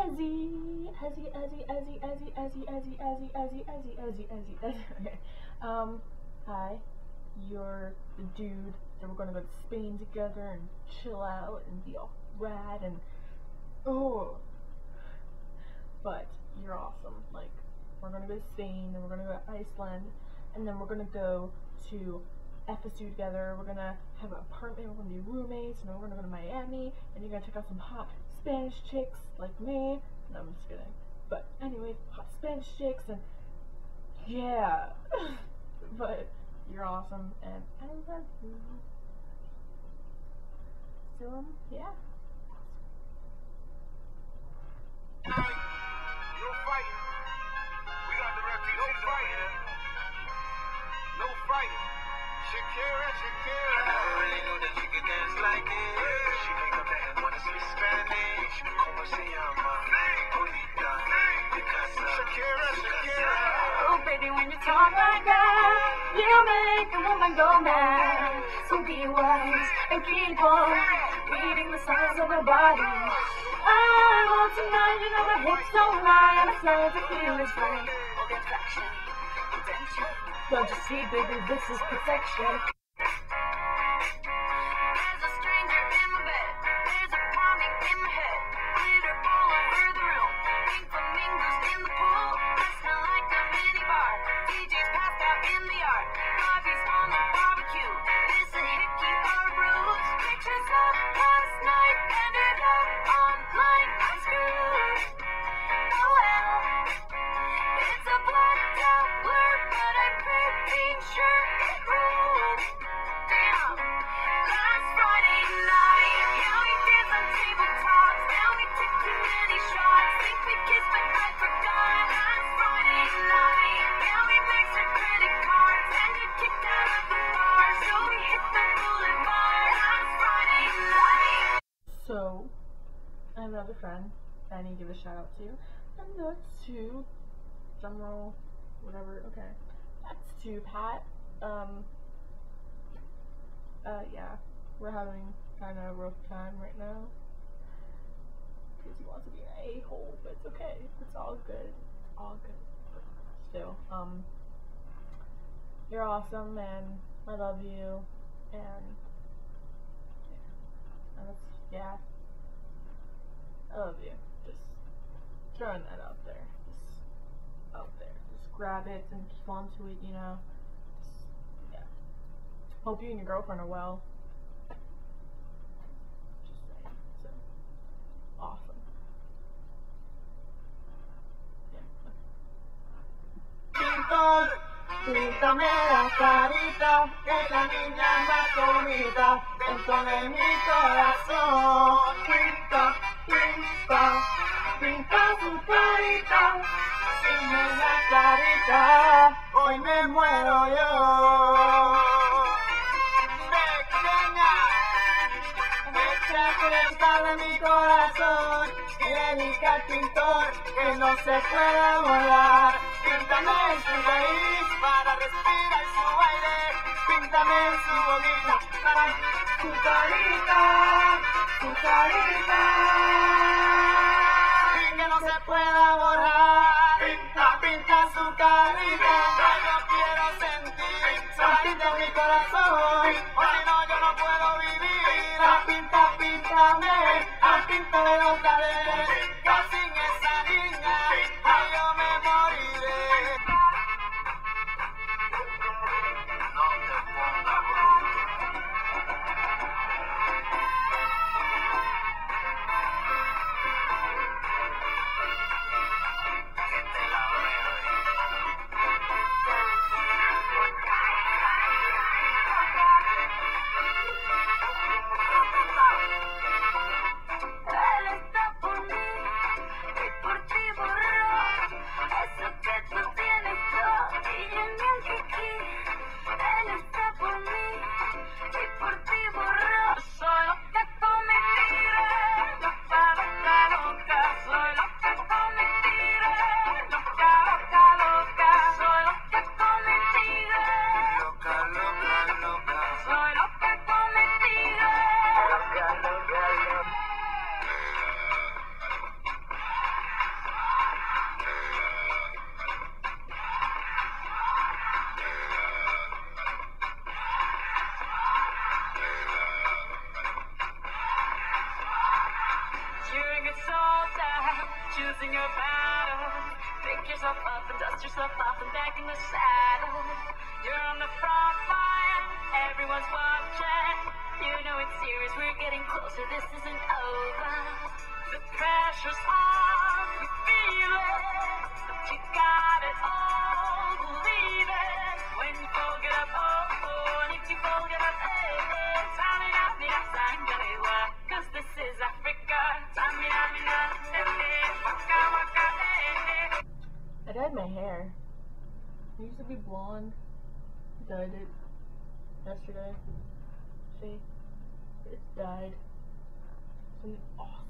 Okay. Hi. You're the dude that we're gonna go to Spain together and chill out and be all rad and oh. But you're awesome. Like, we're gonna go to Spain, and we're gonna go to Iceland, and then we're gonna go to FSU together. We're gonna have an apartment, we're gonna be roommates, and then we're gonna go to Miami, and you're gonna check out some hot Spanish chicks like me. No, I'm just kidding. But anyway, hot Spanish chicks, and yeah. But you're awesome, and I love you. So, yeah. No fighting. We got the refugees. No fighting. No fighting. Shakira. I already know that you can dance like this. She make up the head wanna speak Spanish. Como se llama? Bonita. Shakira. Oh, baby, when you talk like that, you make a woman go mad. So be wise and keep on reading the signs of her body. I want tonight, you know my hips don't lie, and it's nice to feel this way. All the attraction, attention. Don't you see, baby, this is perfection. There's a stranger in my bed. There's a bombing in my head. Glitter all over the room. Pink flamingos in the pool. I smell like a mini bar. DJ's passed out in the yard. Bobby's on the barbecue. Is a hickey or a bruise? Pictures of last night ended up online. I'm screwed. Oh well. It's a blacked out blur, but I'm pretty sure it ruled. Damn. Last Friday night, yeah, we did some tabletops. Now we took too many shots. Think we kissed, but I forgot. Last Friday night, yeah, we mixed our credit cards and got kicked out of the bar. So we hit the boulevard. Last Friday night. So, I have another friend that I need to give a shout out to. And that's to drumroll, whatever, okay. That's to Pat. Yeah. We're having kind of a rough time right now. Because he wants to be an a-hole, but it's okay. It's all good. It's all good. Still, you're awesome, and I love you, and yeah, I love you. Just throwing that out there. Just out there. Just grab it and keep on to it, you know. Just, yeah. Hope you and your girlfriend are well. Just saying. So, awesome. Pintor, píntame la carita de la niña más bonita dentro de mi corazón. Pinta su carita, sin esa carita, hoy me muero yo. Pequeña, echa cristal de mi corazón y dedica al pintor que no se puede volar. Píntame su raíz para respirar su aire. Píntame su boquita para su carita, su carita. Y que no se pueda borrar. Pinta su carita. Yo quiero sentir pinta mi corazón. O si no, yo no puedo vivir. Píntame, píntame los caderos. Sin esa niña, ay, yo me moriré. No te pongas bruto. Que te la bebe. choosing your battle. Pick yourself up and dust yourself off and back in the saddle. You're on the front line, everyone's watching. You know it's serious, we're getting closer, this isn't over. The pressure's on, you feel it, but you got it all, believe it. When you fold it up, oh, and if you fold it up, Tamina, Sangalewa, 'cause this is Africa. Tamina, waka waka, I dyed my hair. It used to be blonde. Dyed it yesterday. See? It's dyed. It's an awesome